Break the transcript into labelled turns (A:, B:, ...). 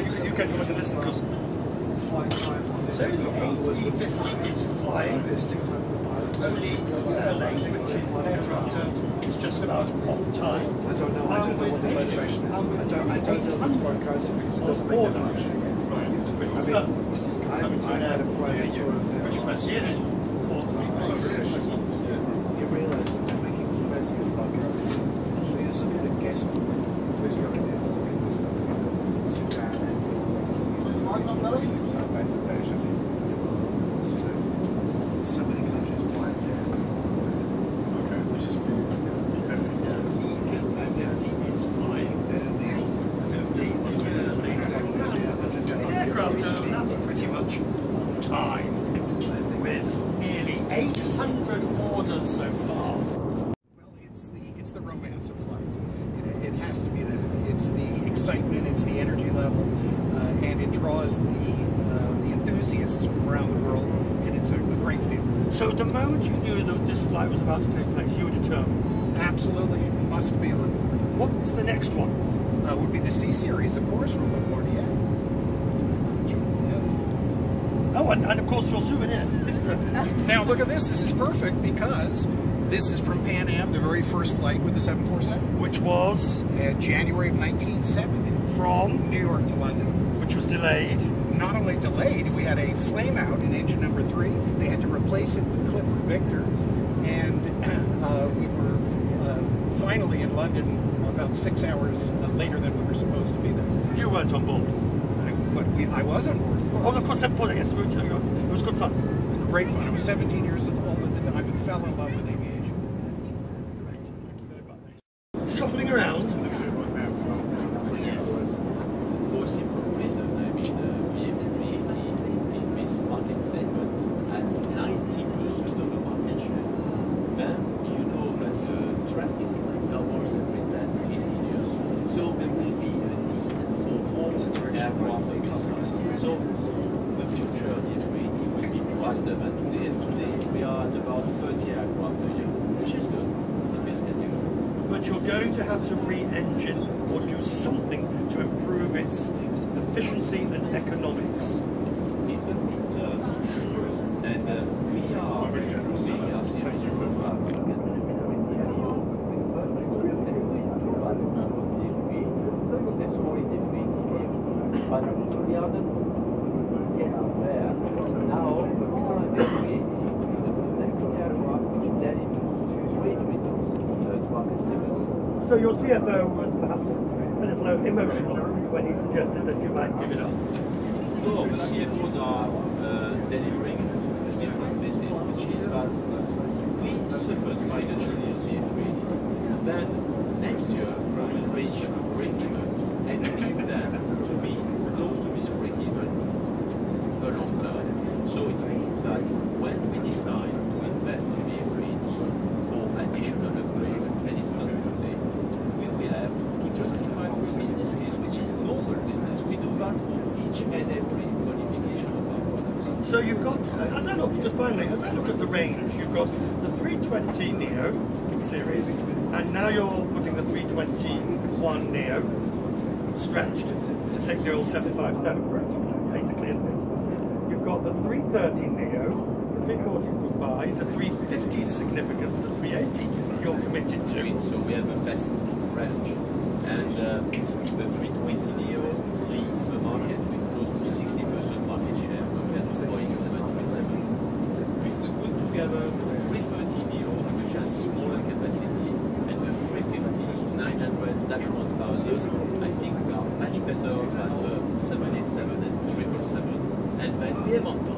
A: You can come to listen because
B: flight time on this
A: so the A350 is flying only late, which in aircraft terms is just about on time.
B: I don't know what the motivation is. I don't know if it's foreign currency because it doesn't make that much. I had a private tour of their
A: Yes.
B: You realise that they're making plenty of foreign currency. They use some of the guest who's running this stuff. Sit down and so many countries apply there. Okay, which is exactly
A: It's flying the aircraft terms, that's pretty much on time with nearly 800 orders so far.
C: Well, it's the romance of flight. It has to be that. It's the excitement, it's the energy level, and it draws the enthusiasts from around the world, and it's a great feeling.
A: So the moment you knew that this flight was about to take place, you were determined?
C: Absolutely, it must be on.
A: What's the next one?
C: Would be the C series, of course, from Bombardier. Yes.
A: Oh, and of course your souvenir.
C: Now look at this. This is perfect because this is from Pan Am, the very first flight with the 747,
A: Which was
C: January of 1970,
A: from
C: New York to London.
A: Which was delayed.
C: Not only delayed, we had a flame out in engine number 3. They had to replace it with Clipper Victor, and we were finally in London about 6 hours later than we were supposed to be there.
A: You weren't on board.
C: I was on board.
A: Oh, of course, 747, yes, it was good fun.
C: Great fun. I was 17 years old at the time and fell in love with aviation.
A: Great, thank you very much. Shuffling around.
D: Yes. For simple reason, I mean, VF380 in this market segment has 90% of the market share. Then you know that the traffic doubles every 10-15 years. So there will be a need for more aircraft of this size. So the future of the F380 will be brighter than today. And today we are at about 30 aircraft a year, which is good in this category.
A: But you're going to have to re-engine or do something to improve its efficiency and economics.
D: It will be sure, and we are improving our series program. Let's call it F380. But we are not yet there. Now, the current F380 is a fantastic aircraft which delivers great results to our customers.
A: So your CFO was perhaps a little emotional when he suggested that you might give it up.
D: No, the CFOs are delivering a different message, which is that we suffered financially as the F380. Then next year we will reach break-even, and we need them to be close to this break-even a long term. So it means that when we decide to invest in the F380 for additional upgrades, and it's not today, we will have to justify the business case, which is normal business. We do that for each and every modification of our products.
A: So you've got, as I look, just finally, as I look at the range, you've got the 320 Neo series, and now you're putting the 321 Neo stretched to take the old 757 approach, basically, isn't it? You've got the 330 Neo, the 340 goodbye, the 350 significant, the 380 you're committed to.
D: So we have the best range, and the 320 Neo leads the market with close to 60% market share compared to Boeing 737. If we put together the 330 Neo, which has smaller capacity, and the 350-900-1000, I think we are much better than the 787 and 777. And then we have on